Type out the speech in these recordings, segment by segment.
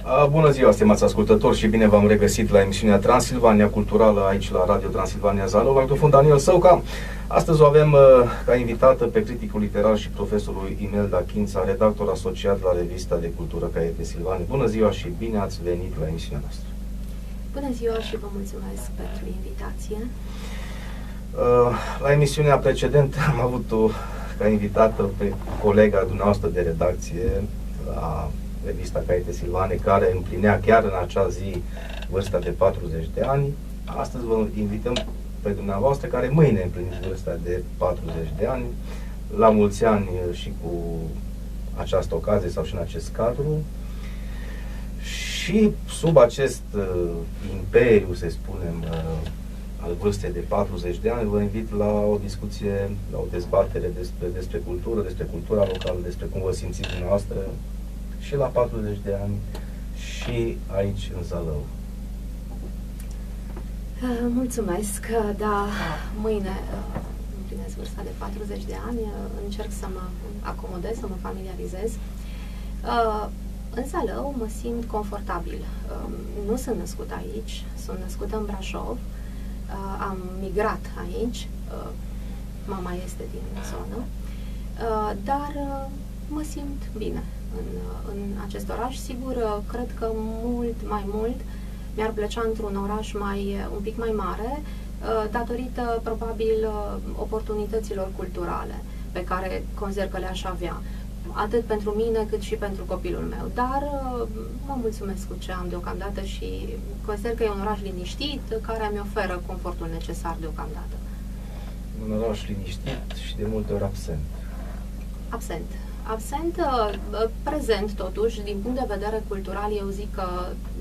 Bună ziua, stimați ascultători, și bine v-am regăsit la emisiunea Transilvania Culturală aici la Radio Transilvania Zalău, la microfon Daniel Săuca. Astăzi o avem ca invitată pe criticul literar și profesorul Imelda Chința, redactor asociat la revista de cultură Caiete Silvane. Bună ziua și bine ați venit la emisiunea noastră. Bună ziua și vă mulțumesc pentru invitație. La emisiunea precedentă am avut-o ca invitată pe colega dumneavoastră de redacție la revista Caiete Silvane, care împlinea chiar în acea zi vârsta de 40 de ani. Astăzi vă invităm pe dumneavoastră, care mâine împliniți vârsta de 40 de ani. La mulți ani și cu această ocazie sau și în acest cadru. Și sub acest imperiu, să spunem, al vârstei de 40 de ani, vă invit la o discuție, la o dezbatere despre cultură, despre cultura locală, despre cum vă simțiți dumneavoastră și la 40 de ani și aici în Zalău. Mulțumesc, da, mâine împlinesc vârsta de 40 de ani, încerc să mă acomodez, să mă familiarizez. În Zalău mă simt confortabil. Nu sunt născută aici, sunt născută în Brașov, am migrat aici, mama este din zonă, dar mă simt bine în acest oraș. Sigur, cred că mai mult mi-ar plăcea într-un oraș un pic mai mare, datorită, probabil, oportunităților culturale pe care consider că le-aș avea, atât pentru mine cât și pentru copilul meu. Dar mă mulțumesc cu ce am deocamdată și consider că e un oraș liniștit care mi oferă confortul necesar deocamdată. Un oraș liniștit și de multe ori absent. Absent, prezent totuși, din punct de vedere cultural, eu zic că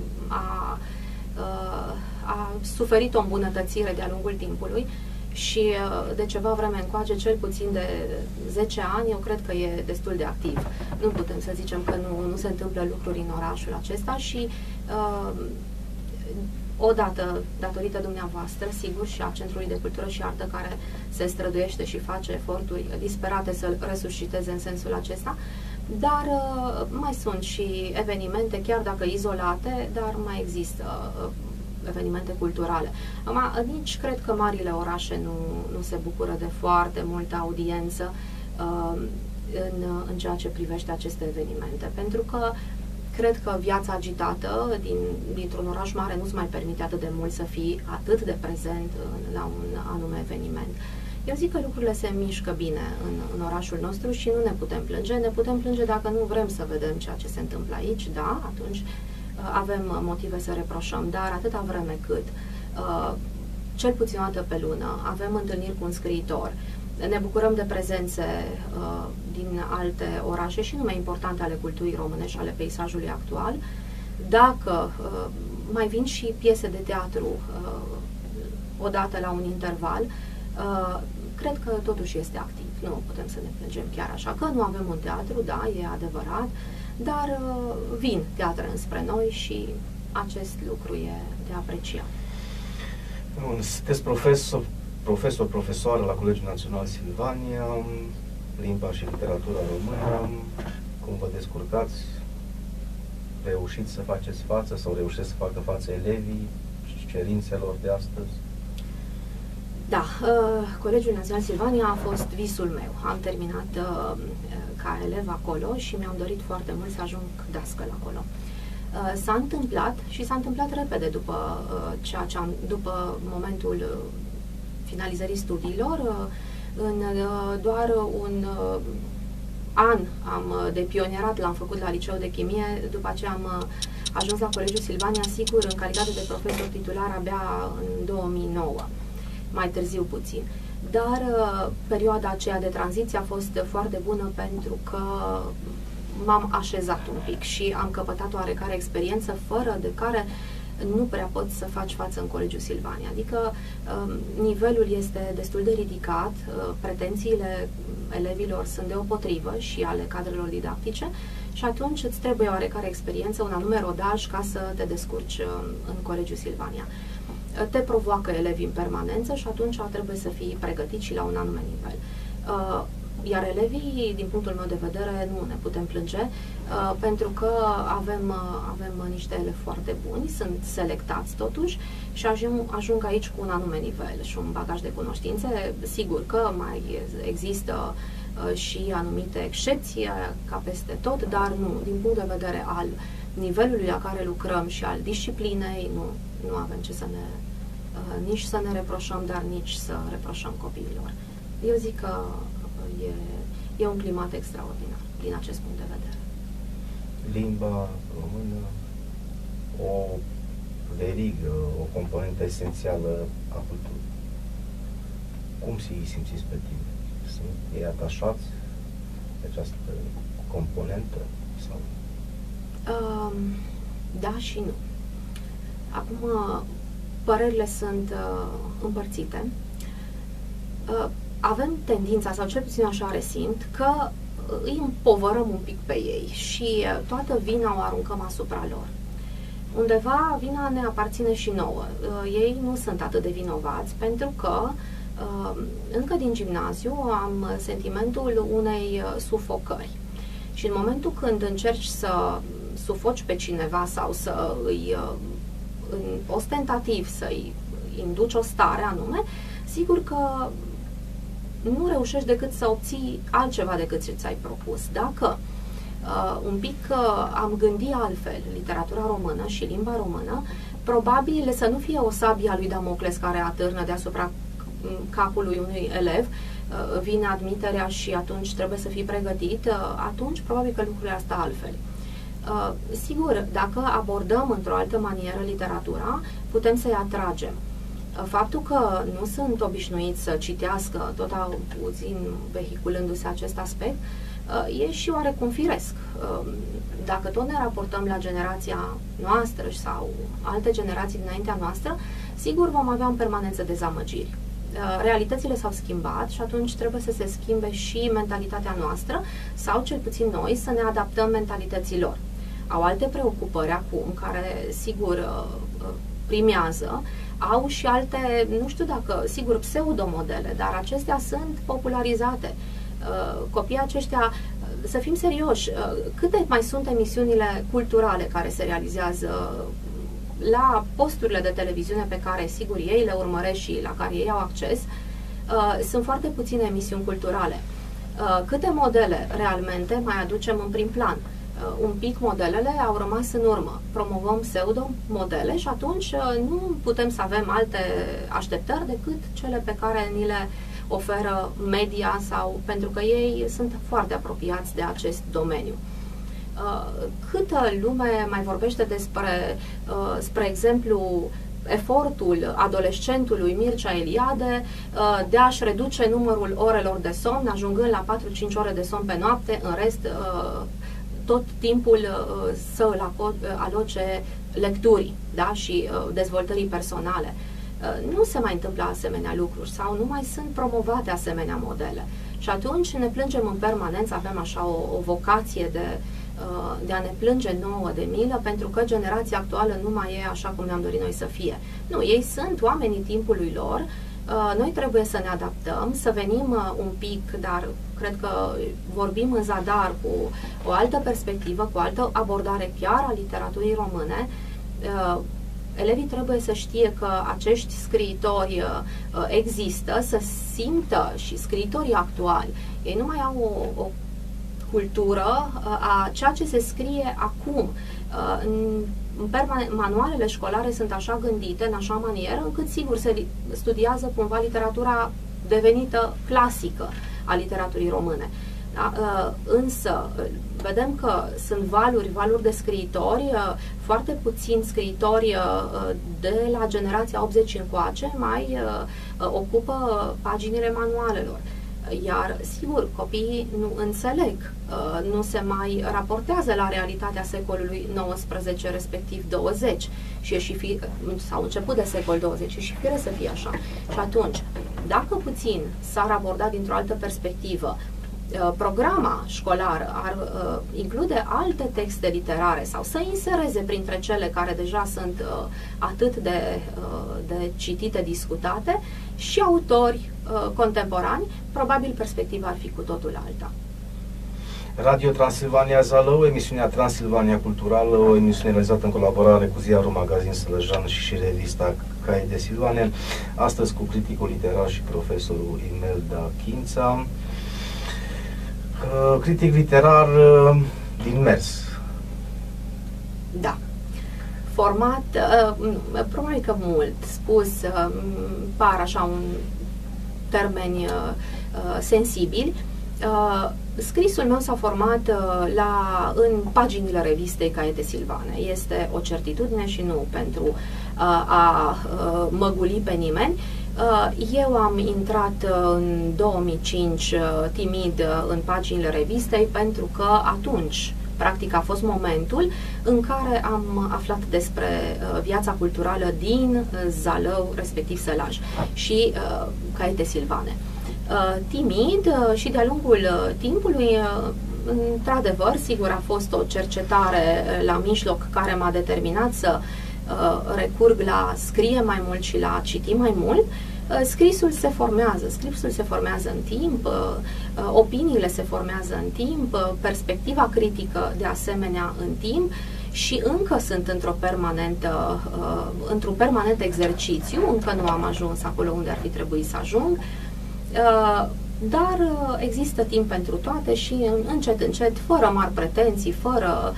a suferit o îmbunătățire de-a lungul timpului și de ceva vreme încoace, cel puțin de 10 ani, eu cred că e destul de activ. Nu putem să zicem că nu se întâmplă lucruri în orașul acesta și odată, datorită dumneavoastră, sigur, și a Centrului de Cultură și Artă, care se străduiește și face eforturi disperate să-l resusciteze în sensul acesta, dar mai sunt și evenimente, chiar dacă izolate, dar mai există evenimente culturale. Nici cred că marile orașe nu se bucură de foarte multă audiență în ceea ce privește aceste evenimente, pentru că cred că viața agitată dintr-un oraș mare nu-ți mai permite atât de mult să fii atât de prezent la un anume eveniment. Eu zic că lucrurile se mișcă bine în orașul nostru și nu ne putem plânge. Ne putem plânge dacă nu vrem să vedem ceea ce se întâmplă aici, da, atunci avem motive să reproșăm, dar atâta vreme cât, cel puțin o dată pe lună, avem întâlniri cu un scriitor, ne bucurăm de prezențe din alte orașe și nume importante ale culturii românești, ale peisajului actual. Dacă mai vin și piese de teatru odată la un interval, cred că totuși este activ. Nu putem să ne plângem chiar așa, că nu avem un teatru, da, e adevărat, dar vin teatre înspre noi și acest lucru e de apreciat. Sunteți profesoară la Colegiul Național Silvania, limba și literatura română. Cum vă descurcați? Reușiți să faceți față sau reușiți să facă față elevii și cerințelor de astăzi? Da, Colegiul Național Silvania a fost visul meu. Am terminat ca elev acolo și mi-am dorit foarte mult să ajung dascăl acolo. S-a întâmplat și s-a întâmplat repede după momentul finalizării studiilor. În doar un an de pionierat l-am făcut la Liceul de Chimie, după aceea am ajuns la Colegiul Silvania, sigur, în calitate de profesor titular abia în 2009, mai târziu puțin. Dar perioada aceea de tranziție a fost foarte bună pentru că m-am așezat un pic și am căpătat oarecare experiență fără de care nu prea poți să faci față în Colegiul Silvania. Adică nivelul este destul de ridicat, pretențiile elevilor sunt deopotrivă și ale cadrelor didactice și atunci îți trebuie oarecare experiență, un anume rodaj ca să te descurci în Colegiul Silvania. Te provoacă elevii în permanență și atunci trebuie să fii pregătit și la un anume nivel. Iar elevii, din punctul meu de vedere, nu ne putem plânge, pentru că avem niște elevi foarte buni, sunt selectați totuși și ajung aici cu un anume nivel și un bagaj de cunoștințe. Sigur că mai există și anumite excepții ca peste tot, dar nu, din punct de vedere al nivelului la care lucrăm și al disciplinei, nu avem ce să ne nici să ne reproșăm, dar nici să reproșăm copiilor. Eu zic că e un climat extraordinar din acest punct de vedere. Limba română, o verigă, o componentă esențială a culturii. Cum simțiți pe tine? Sunt ei atașați de această componentă? Sau? Da și nu. Acum, părerile sunt împărțite. Avem tendința, sau cel puțin așa resimt, că îi împovărăm un pic pe ei și toată vina o aruncăm asupra lor. Undeva vina ne aparține și nouă. Ei nu sunt atât de vinovați pentru că încă din gimnaziu am sentimentul unei sufocări. Și în momentul când încerci să sufoci pe cineva sau să îi ostentativ să-i induci o stare anume, sigur că nu reușești decât să obții altceva decât ce ți-ai propus. Dacă un pic am gândit altfel literatura română și limba română, probabil să nu fie o sabie a lui Damocles care atârnă deasupra capului unui elev, vine admiterea și atunci trebuie să fii pregătit, atunci probabil că lucrurile astea altfel. Sigur, dacă abordăm într-o altă manieră literatura, putem să-i atragem. Faptul că nu sunt obișnuiți să citească, tot puțin vehiculându-se acest aspect, e și oarecum firesc. Dacă tot ne raportăm la generația noastră sau alte generații dinaintea noastră, sigur vom avea în permanență dezamăgiri. Realitățile s-au schimbat și atunci trebuie să se schimbe și mentalitatea noastră sau cel puțin noi să ne adaptăm mentalității lor. Au alte preocupări acum care sigur primează, au și alte, nu știu dacă, sigur, pseudomodele, dar acestea sunt popularizate. Copiii aceștia, să fim serioși, câte mai sunt emisiunile culturale care se realizează la posturile de televiziune pe care, sigur, ei le urmăresc și la care ei au acces, sunt foarte puține emisiuni culturale. Câte modele realmente mai aducem în prim plan? Un pic modelele au rămas în urmă. Promovăm pseudo-modele și atunci nu putem să avem alte așteptări decât cele pe care ni le oferă media sau pentru că ei sunt foarte apropiați de acest domeniu. Câtă lume mai vorbește despre, spre exemplu, efortul adolescentului Mircea Eliade de a-și reduce numărul orelor de somn, ajungând la 4-5 ore de somn pe noapte, în rest tot timpul să îl aloce lecturii, da? Și dezvoltării personale. Nu se mai întâmplă asemenea lucruri sau nu mai sunt promovate asemenea modele. Și atunci ne plângem în permanență, avem așa o vocație de a ne plânge nouă de milă, pentru că generația actuală nu mai e așa cum ne-am dorit noi să fie. Nu, ei sunt oamenii timpului lor, noi trebuie să ne adaptăm, să venim un pic, dar cred că vorbim în zadar cu o altă perspectivă, cu o altă abordare chiar a literaturii române. Elevii trebuie să știe că acești scriitori există, să simtă și scriitorii actuali. Ei nu mai au o cultură a ceea ce se scrie acum. Manualele școlare sunt așa gândite, în așa manieră, încât sigur se studiază cumva literatura devenită clasică a literaturii române. Da? Însă, vedem că sunt valuri de scriitori, foarte puțini scriitori de la generația 80 încoace mai ocupă paginile manualelor. Iar, sigur, copiii nu înțeleg, nu se mai raportează la realitatea secolului XIX, respectiv 20, și sau început de secol 20, și fire să fie așa. Și atunci, dacă puțin s-ar aborda dintr-o altă perspectivă programa școlară ar include alte texte literare sau să insereze printre cele care deja sunt atât de citite, discutate, și autori contemporani, probabil perspectiva ar fi cu totul alta. Radio Transilvania Zalău, emisiunea Transilvania Culturală, o emisiune realizată în colaborare cu ziarul Magazin Sălăjan și revista Cai de Silvane, astăzi cu criticul literar și profesorul Imelda Chința. Critic literar din Mers. Da. Format, probabil că mult spus, par așa un termeni sensibili. Scrisul meu s-a format în paginile revistei Caiete Silvane. Este o certitudine și nu pentru a măguli pe nimeni. Eu am intrat în 2005 timid în paginile revistei pentru că atunci, practic, a fost momentul în care am aflat despre viața culturală din Zalău, respectiv Sălaj, și Caiete Silvane. Timid și de-a lungul timpului, într-adevăr, sigur, a fost o cercetare la mijloc care m-a determinat să recurg la scrie mai mult și la citi mai mult. Scrisul se formează în timp, opiniile se formează în timp, perspectiva critică de asemenea în timp și încă sunt într-un permanent exercițiu, încă nu am ajuns acolo unde ar fi trebuit să ajung, dar există timp pentru toate și încet, încet, fără mari pretenții, fără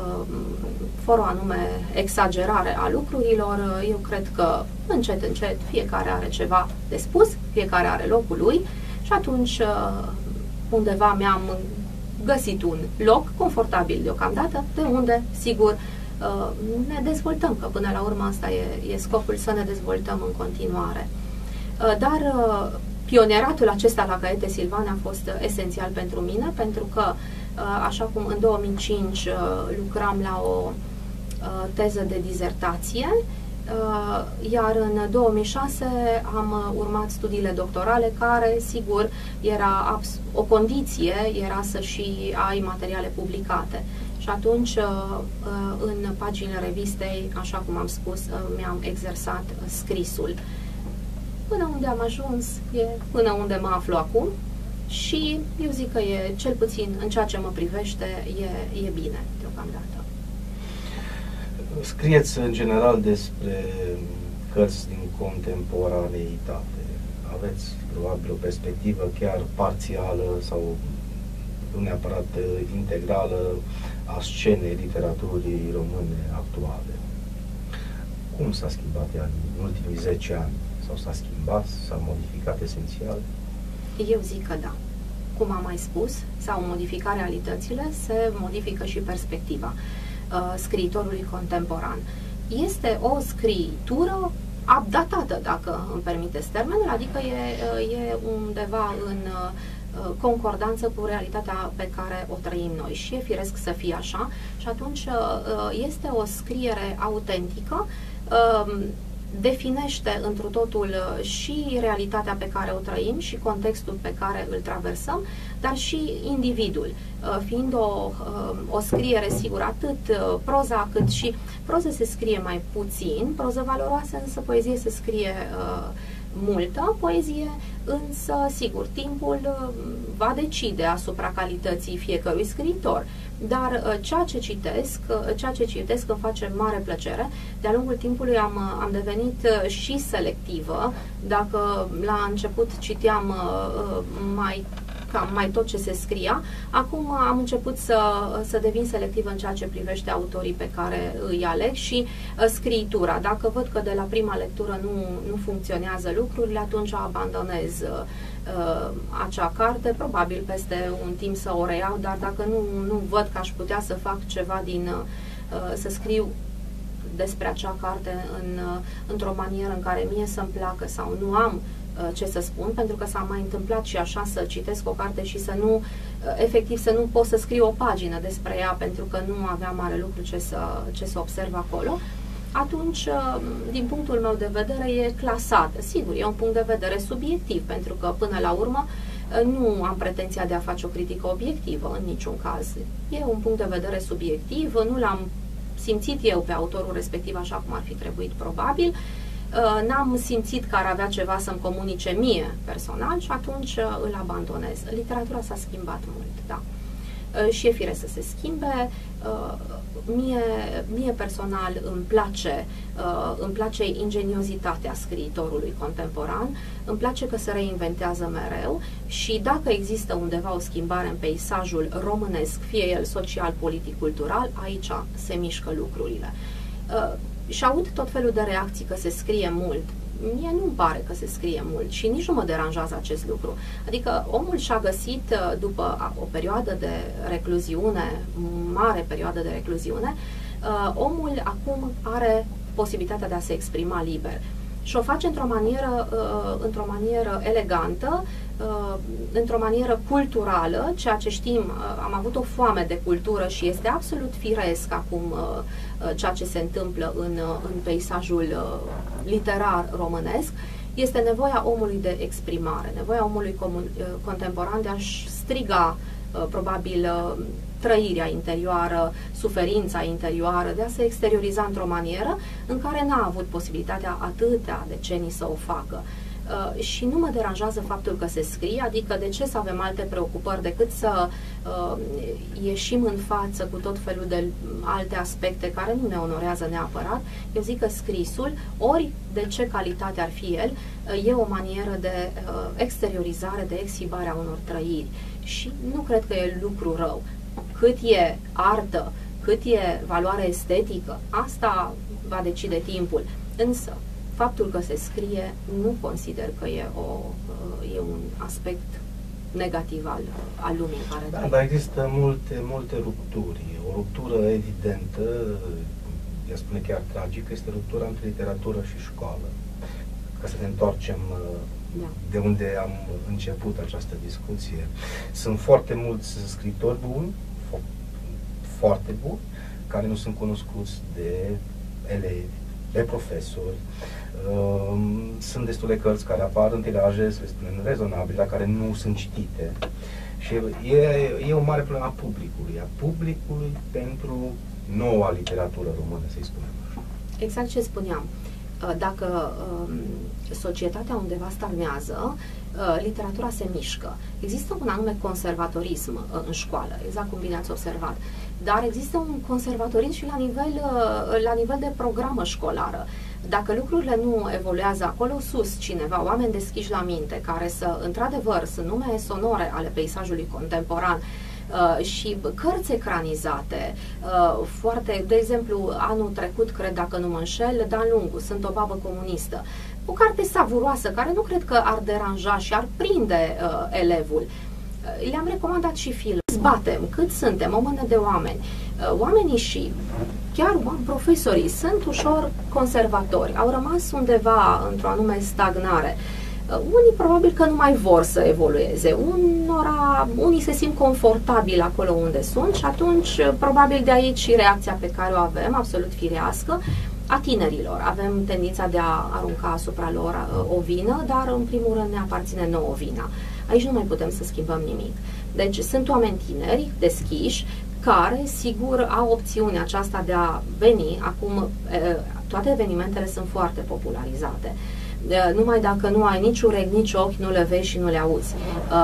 o anume exagerare a lucrurilor, eu cred că încet, încet fiecare are ceva de spus, fiecare are locul lui și atunci undeva mi-am găsit un loc confortabil deocamdată, de unde, sigur, ne dezvoltăm, că până la urmă asta e scopul, să ne dezvoltăm în continuare. Dar pionieratul acesta la Caiete Silvane a fost esențial pentru mine, pentru că, așa cum în 2005 lucram la o teză de dizertație, iar în 2006 am urmat studiile doctorale, care, sigur, era o condiție, era să și ai materiale publicate. Și atunci, în paginile revistei, așa cum am spus, mi-am exersat scrisul. Până unde am ajuns, e până unde mă aflu acum și eu zic că e, cel puțin în ceea ce mă privește, e bine deocamdată. Scrieți în general despre cărți din contemporaneitate. Aveți probabil o perspectivă chiar parțială sau nu neapărat integrală a scenei literaturii române actuale. Cum s-a schimbat ea în ultimii 10 ani? Sau s-a schimbat, s-a modificat esențial? Eu zic că da. Cum am mai spus, s-au modificat realitățile, se modifică și perspectiva scriitorului contemporan. Este o scriitură updatată, dacă îmi permiteți termenul, adică e undeva în concordanță cu realitatea pe care o trăim noi și e firesc să fie așa și atunci este o scriere autentică, definește întru totul și realitatea pe care o trăim și contextul pe care îl traversăm, dar și individul, fiind o scriere, sigur, atât proza cât și proza se scrie mai puțin, proză valoroasă, însă poezie se scrie multă, poezie însă, sigur, timpul va decide asupra calității fiecărui scriitor. Dar ceea ce citesc îmi face mare plăcere. De-a lungul timpului am devenit și selectivă. Dacă la început citeam mai tot ce se scria, acum am început să devin selectivă în ceea ce privește autorii pe care îi aleg și scriitura. Dacă văd că de la prima lectură nu funcționează lucrurile, atunci abandonez acea carte, probabil peste un timp să o reiau, dar dacă nu văd că aș putea să fac ceva să scriu despre acea carte într-o manieră în care mie să-mi placă sau nu am ce să spun, pentru că s-a mai întâmplat și așa să citesc o carte și efectiv să nu pot să scriu o pagină despre ea pentru că nu aveam mare lucru ce să observ acolo, atunci, din punctul meu de vedere, e clasată. Sigur, e un punct de vedere subiectiv, pentru că, până la urmă, Nu am pretenția de a face o critică obiectivă în niciun caz. E un punct de vedere subiectiv, nu l-am simțit eu pe autorul respectiv așa cum ar fi trebuit probabil, n-am simțit că ar avea ceva să-mi comunice mie personal și atunci îl abandonez. Literatura s-a schimbat mult, da. Și e firesc să se schimbe. Mie personal îmi place ingeniozitatea scriitorului contemporan, îmi place că se reinventează mereu și dacă există undeva o schimbare în peisajul românesc, fie el social, politic, cultural, aici se mișcă lucrurile. Și aud tot felul de reacții că se scrie mult. Mie nu-mi pare că se scrie mult și nici nu mă deranjează acest lucru. Adică omul și-a găsit, după o perioadă de recluziune, mare perioadă de recluziune, omul acum are posibilitatea de a se exprima liber. Și o face într-o manieră elegantă, într-o manieră culturală, ceea ce știm, am avut o foame de cultură și este absolut firesc acum ceea ce se întâmplă în peisajul literar românesc, este nevoia omului de exprimare, nevoia omului contemporan de a-și striga probabil trăirea interioară, suferința interioară, de a se exterioriza într-o manieră în care n-a avut posibilitatea atâtea decenii să o facă. Și nu mă deranjează faptul că se scrie, adică de ce să avem alte preocupări decât să ieșim în față cu tot felul de alte aspecte care nu ne onorează neapărat. Eu zic că scrisul, ori de ce calitate ar fi el, e o manieră de exteriorizare, de exhibare a unor trăiri. Și nu cred că e lucru rău. Cât e artă, cât e valoare estetică, asta va decide timpul. Însă, faptul că se scrie, nu consider că e un aspect negativ al lumii în care trăim. Dar există multe rupturi. O ruptură evidentă, ea spune chiar tragică, este ruptura între literatură și școală. Ca să ne întoarcem de unde am început această discuție. Sunt foarte mulți scriitori buni, foarte buni, care nu sunt cunoscuți de elevi, de profesori. Sunt destule cărți care apar în tiraje, să le spunem, rezonabile, dar care nu sunt citite. Și e o mare problemă a publicului pentru noua literatură română, să-i spunem așa. Exact ce spuneam. Dacă societatea undeva stagnează, literatura se mișcă. Există un anume conservatorism în școală, exact cum bine ați observat, dar există un conservatorism și la nivel de programă școlară. Dacă lucrurile nu evoluează acolo sus, cineva, oameni deschiși la minte, care într-adevăr, sunt nume sonore ale peisajului contemporan, și cărți ecranizate, de exemplu, anul trecut, cred, dacă nu mă înșel, Dan Lungu, Sunt o babă comunistă. O carte savuroasă, care nu cred că ar deranja și ar prinde elevul. Le-am recomandat și film. Zbatem, cât suntem, o mână de oameni. Oamenii și chiar profesorii sunt ușor conservatori, au rămas undeva într-o anume stagnare. Unii probabil că nu mai vor să evolueze, unii se simt confortabili acolo unde sunt și atunci probabil de aici și reacția pe care o avem, absolut firească, a tinerilor. Avem tendința de a arunca asupra lor o vină, dar în primul rând ne aparține nouă vina. Aici nu mai putem să schimbăm nimic. Deci sunt oameni tineri, deschiși, care, sigur, au opțiunea aceasta de a veni. Acum, toate evenimentele sunt foarte popularizate. Numai dacă nu ai nici urechi, nici ochi, nu le vezi și nu le auzi.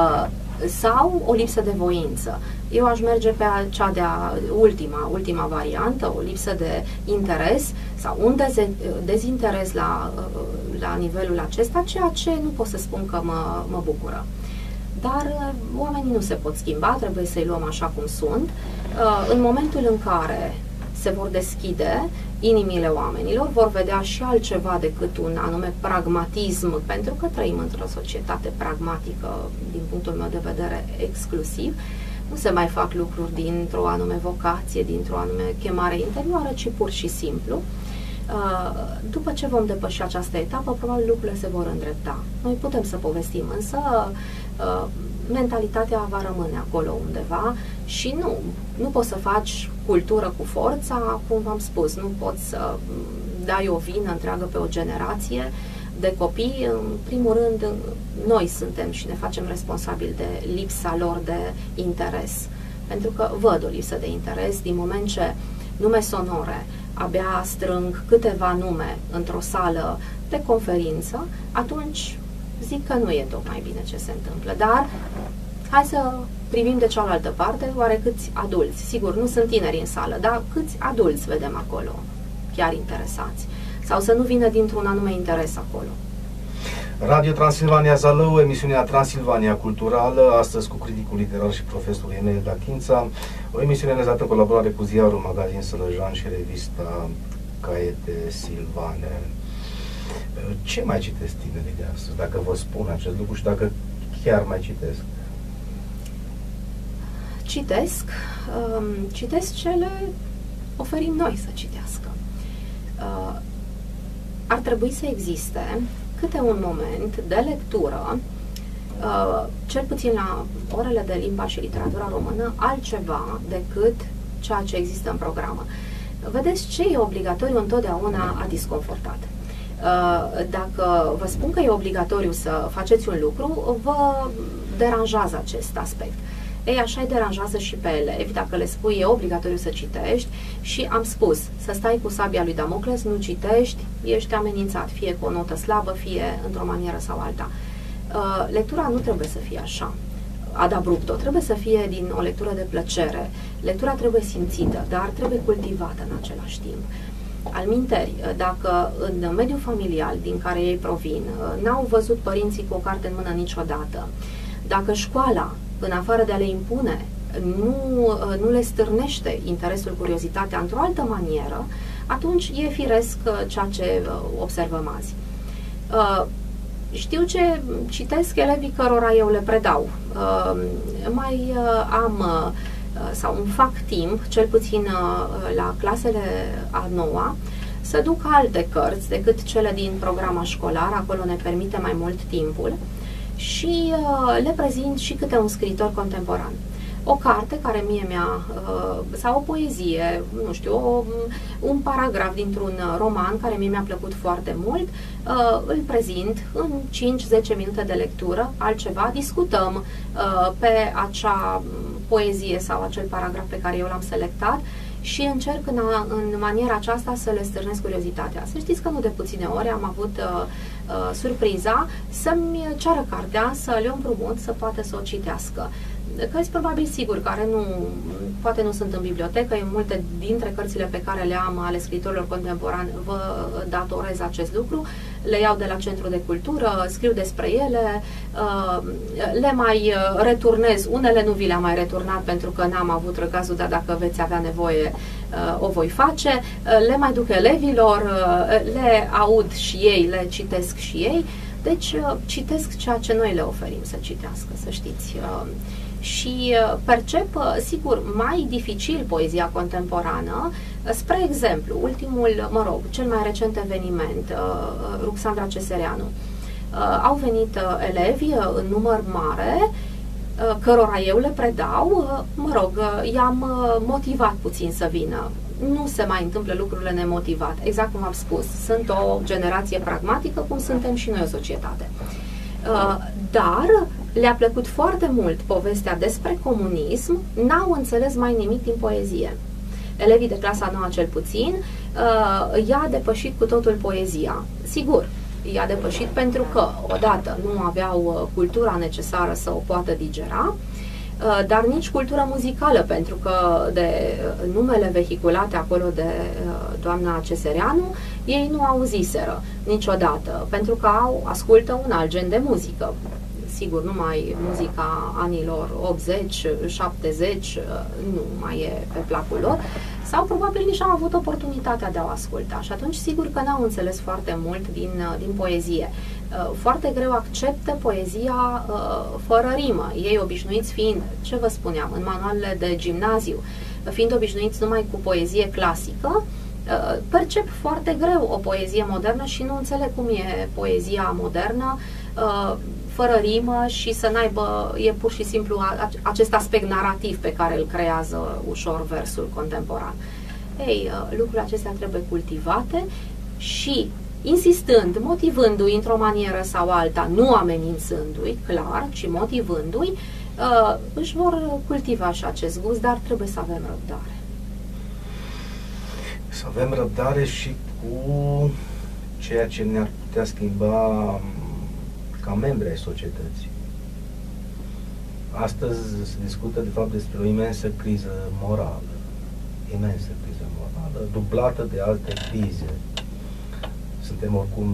Sau o lipsă de voință. Eu aș merge pe cea de-a ultima variantă, o lipsă de interes sau un dezinteres la nivelul acesta, ceea ce nu pot să spun că mă bucură. Dar oamenii nu se pot schimba, trebuie să-i luăm așa cum sunt. În momentul în care se vor deschide inimile oamenilor, vor vedea și altceva decât un anume pragmatism, pentru că trăim într-o societate pragmatică, din punctul meu de vedere, exclusiv. Nu se mai fac lucruri dintr-o anume vocație, dintr-o anume chemare interioară, ci pur și simplu. După ce vom depăși această etapă, probabil lucrurile se vor îndrepta. Noi putem să povestim, însă mentalitatea va rămâne acolo undeva și nu poți să faci cultură cu forța, cum v-am spus, nu poți să dai o vină întreagă pe o generație, de copii, în primul rând, noi suntem și ne facem responsabili de lipsa lor de interes. Pentru că văd o lipsă de interes din moment ce nume sonore abia strâng câteva nume într-o sală de conferință, atunci zic că nu e tocmai bine ce se întâmplă. Dar hai să privim de cealaltă parte, oare câți adulți, sigur, nu sunt tineri în sală, dar câți adulți vedem acolo, chiar interesați, sau să nu vină dintr-un anume interes acolo. Radio Transilvania Zalău, emisiunea Transilvania Culturală, astăzi cu criticul literar și profesorul Emil Dachința, o emisiune realizată în colaborare cu ziarul Magazin Sălăjan și revista Caiete Silvane. Ce mai citesc tinerii de astăzi, dacă vă spun acest lucru și dacă chiar mai citesc? Citesc ce le oferim noi să citească. Ar trebui să existe câte un moment de lectură, cel puțin la orele de limba și literatura română, altceva decât ceea ce există în programă. Vedeți, ce e obligatoriu întotdeauna a disconfortat. Dacă vă spun că e obligatoriu să faceți un lucru, vă deranjează acest aspect. Ei, așa îi deranjează și pe elevi, dacă le spui e obligatoriu să citești și am spus, să stai cu sabia lui Damocles, nu citești, ești amenințat, fie cu o notă slabă, fie într-o manieră sau alta. Lectura nu trebuie să fie așa, ad abrupto, trebuie să fie din o lectură de plăcere. Lectura trebuie simțită, dar trebuie cultivată în același timp. Alminteri, dacă în mediul familial din care ei provin n-au văzut părinții cu o carte în mână niciodată, dacă școala, în afară de a le impune, nu le stârnește interesul, curiozitatea într-o altă manieră, atunci e firesc ceea ce observăm azi. Știu ce citesc elevii cărora eu le predau. Mai am sau îmi fac timp, cel puțin la clasele a 9-a, să duc alte cărți decât cele din programa școlară, acolo ne permite mai mult timpul, și le prezint și câte un scriitor contemporan. O carte care mie sau o poezie, nu știu, un paragraf dintr-un roman care mie mi-a plăcut foarte mult, îl prezint în 5-10 minute de lectură, altceva, discutăm pe acea poezie sau acel paragraf pe care eu l-am selectat și încerc în maniera aceasta să le stârnesc curiozitatea. Să știți că nu de puține ori am avut surpriza să-mi ceară cartea, să le împrumut, să poată să o citească. Cărți probabil sigur, care poate nu sunt în bibliotecă, multe dintre cărțile pe care le am ale scriitorilor contemporani vă datorez acest lucru, le iau de la Centrul de Cultură, scriu despre ele, le mai returnez, unele nu vi le-am mai returnat pentru că n-am avut răgazul, dar dacă veți avea nevoie o voi face, le mai duc elevilor, le aud și ei, le citesc și ei, deci citesc ceea ce noi le oferim să citească, să știți. Și percep, sigur, mai dificil poezia contemporană. Spre exemplu, cel mai recent eveniment, Ruxandra Cesereanu. Au venit elevi în număr mare, cărora eu le predau, i-am motivat puțin să vină. Nu se mai întâmplă lucrurile nemotivate, exact cum am spus. Sunt o generație pragmatică, cum suntem și noi o societate. Dar le-a plăcut foarte mult povestea despre comunism, n-au înțeles mai nimic din poezie. Elevii de clasa 9 cel puțin, i-a depășit cu totul poezia. Sigur, i-a depășit pentru că, odată, nu aveau cultura necesară să o poată digera, dar nici cultură muzicală, pentru că de numele vehiculate acolo de doamna Cesereanu, ei nu auziseră niciodată, pentru că ascultă un alt gen de muzică. Sigur, numai muzica anilor 80, 70 nu mai e pe placul lor, sau probabil nici au avut oportunitatea de a o asculta și atunci sigur că n-au înțeles foarte mult din poezie. Foarte greu acceptă poezia fără rimă. Ei obișnuiți fiind, ce vă spuneam, în manualele de gimnaziu, fiind obișnuiți numai cu poezie clasică, percep foarte greu o poezie modernă și nu înțeleg cum e poezia modernă fără rimă și să n-aibă, e pur și simplu acest aspect narrativ pe care îl creează ușor versul contemporan. Ei, lucrurile acestea trebuie cultivate și insistând, motivându-i într-o manieră sau alta, nu amenințându-i, clar, ci motivându-i, își vor cultiva și acest gust, dar trebuie să avem răbdare. Să avem răbdare și cu ceea ce ne-ar putea schimba ca membri ai societății. Astăzi se discută, de fapt, despre o imensă criză morală. Imensă criză morală, dublată de alte crize. Suntem oricum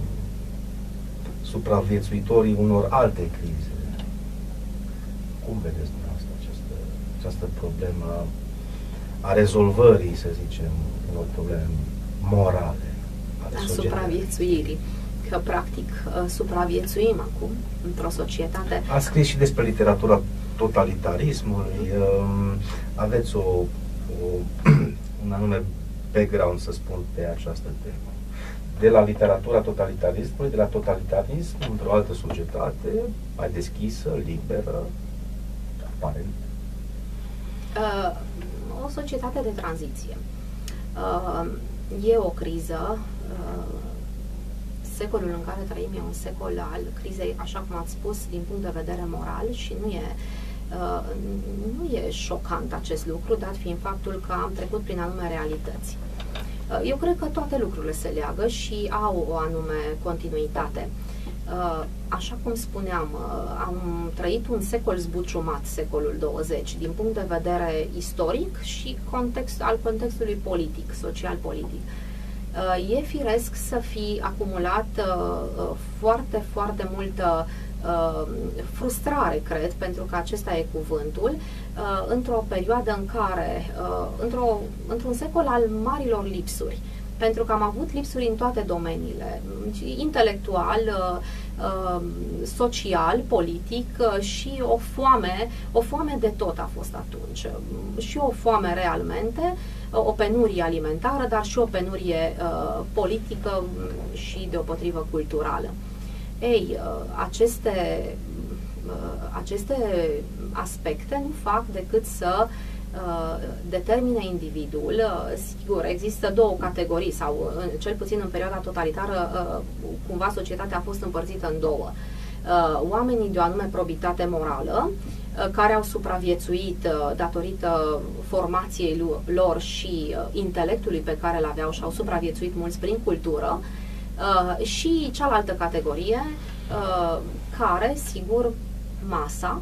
supraviețuitorii unor alte crize. Cum vedeți dumneavoastră această problemă a rezolvării, să zicem, unor probleme morale? A supraviețuirii. Că, practic, supraviețuim acum într-o societate. Ați scris și despre literatura totalitarismului. Aveți un anume background, să spun, pe această temă. De la literatura totalitarismului, de la totalitarism într-o altă societate mai deschisă, liberă, aparent. O societate de tranziție. E o criză. Secolul în care trăim e un secol al crizei, așa cum ați spus, din punct de vedere moral, și nu e șocant acest lucru, dat fiind faptul că am trecut prin anume realități. Eu cred că toate lucrurile se leagă și au o anume continuitate. Așa cum spuneam, am trăit un secol zbuciumat, secolul 20, din punct de vedere istoric și al contextului politic, social-politic. E firesc să fi acumulat foarte, foarte multă frustrare, cred, pentru că acesta e cuvântul, într-o perioadă în care, într-un secol al marilor lipsuri, pentru că am avut lipsuri în toate domeniile, intelectual, social, politic, și o foame de tot a fost atunci. Și o foame realmente, o penurie alimentară, dar și o penurie politică și deopotrivă culturală. Ei, aceste aspecte nu fac decât să determine individul. Sigur, există două categorii, sau cel puțin în perioada totalitară cumva societatea a fost împărțită în două. Oamenii de o anume probitate morală, care au supraviețuit datorită formației lor și intelectului pe care îl aveau, și au supraviețuit mulți prin cultură, și cealaltă categorie care, sigur, masa,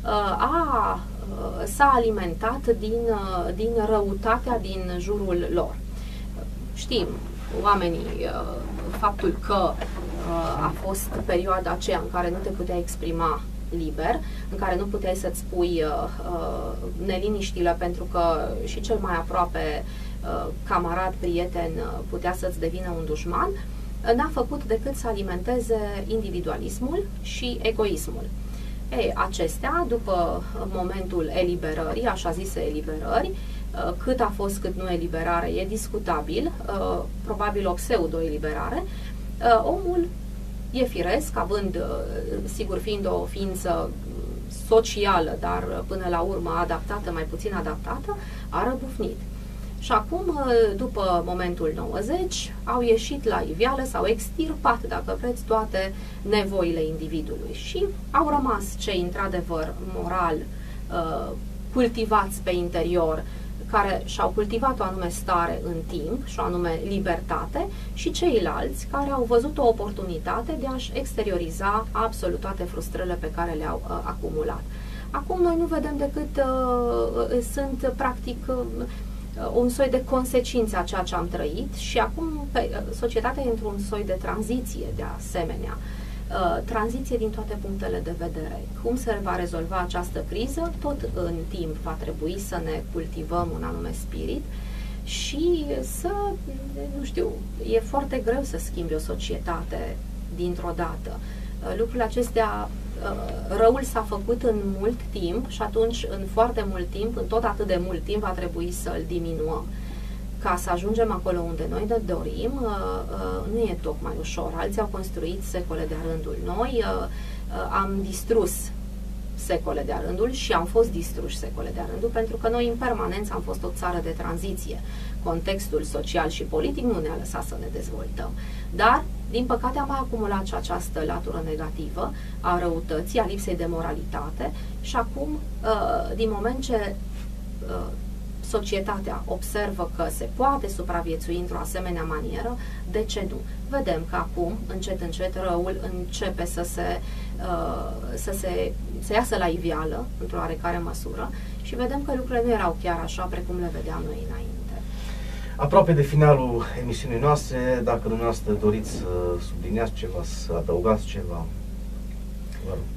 s-a alimentat din răutatea din jurul lor. Știm, oamenii, faptul că a fost perioada aceea în care nu te puteai exprima liber, în care nu puteai să-ți spui neliniștile, pentru că și cel mai aproape camarad, prieten putea să-ți devină un dușman, n-a făcut decât să alimenteze individualismul și egoismul. Ei, acestea, după momentul eliberării, așa zise eliberări, cât a fost, cât nu eliberare, e discutabil, probabil o pseudo-eliberare, omul e firesc, având, sigur, fiind o ființă socială, dar până la urmă adaptată, mai puțin adaptată, a răbufnit. Și acum, după momentul 90, au ieșit la iveală, s-au extirpat, dacă vreți, toate nevoile individului și au rămas cei, într-adevăr, moral, cultivați pe interior, care și-au cultivat o anume stare în timp și o anume libertate, și ceilalți care au văzut o oportunitate de a-și exterioriza absolut toate frustrările pe care le-au acumulat. Acum noi nu vedem decât sunt practic un soi de consecințe a ceea ce am trăit, și acum societatea e într-un soi de tranziție de asemenea. Tranziție din toate punctele de vedere. Cum se va rezolva această criză? Tot în timp va trebui să ne cultivăm un anume spirit și să, nu știu, e foarte greu să schimbi o societate dintr-o dată. Lucrurile acestea, răul s-a făcut în mult timp și atunci, în foarte mult timp, în tot atât de mult timp, va trebui să-l diminuăm. Ca să ajungem acolo unde noi ne dorim, nu e tocmai ușor. Alții au construit secole de-a rândul. Noi am distrus secole de-a rândul și am fost distruși secole de-a rândul, pentru că noi în permanență am fost o țară de tranziție, contextul social și politic nu ne-a lăsat să ne dezvoltăm. Dar, din păcate, am mai acumulat și această latură negativă a răutății, a lipsei de moralitate și acum, din moment ce societatea observă că se poate supraviețui într-o asemenea manieră, de ce nu? Vedem că acum, încet, încet, răul începe să iasă la iveală, într-o oarecare măsură, și vedem că lucrurile nu erau chiar așa precum le vedeam noi înainte. Aproape de finalul emisiunii noastre, dacă dumneavoastră doriți să subliniați ceva, să adăugați ceva, vă rog.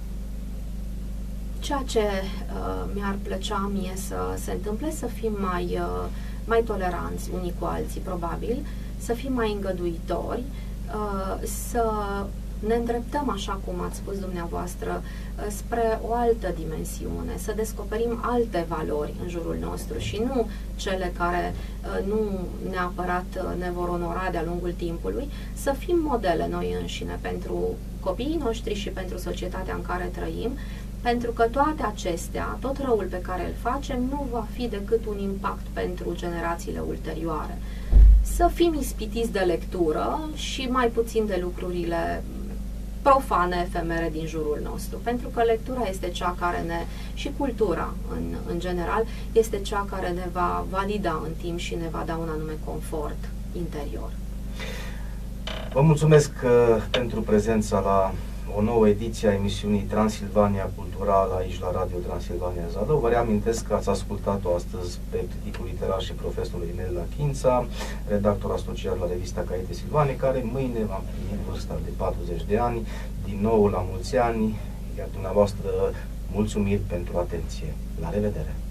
Ceea ce mi-ar plăcea mie să se întâmple, să fim mai toleranți unii cu alții, probabil, să fim mai îngăduitori, să ne îndreptăm, așa cum ați spus dumneavoastră, spre o altă dimensiune, să descoperim alte valori în jurul nostru și nu cele care nu neapărat ne vor onora de-a lungul timpului, să fim modele noi înșine pentru copiii noștri și pentru societatea în care trăim, pentru că toate acestea, tot răul pe care îl facem, nu va fi decât un impact pentru generațiile ulterioare. Să fim ispitiți de lectură și mai puțin de lucrurile profane, efemere din jurul nostru, pentru că lectura este cea care și cultura în general, este cea care ne va valida în timp și ne va da un anume confort interior. Vă mulțumesc pentru prezența la o nouă ediție a emisiunii Transilvania Culturală aici la Radio Transilvania Zalău. Vă reamintesc că ați ascultat-o astăzi pe criticul literar și profesorul Inel Lachința, redactor asociat la revista Caiete Silvane, care mâine va împlini vârsta de 40 de ani. Din nou, la mulți ani, iar dumneavoastră mulțumiri pentru atenție. La revedere!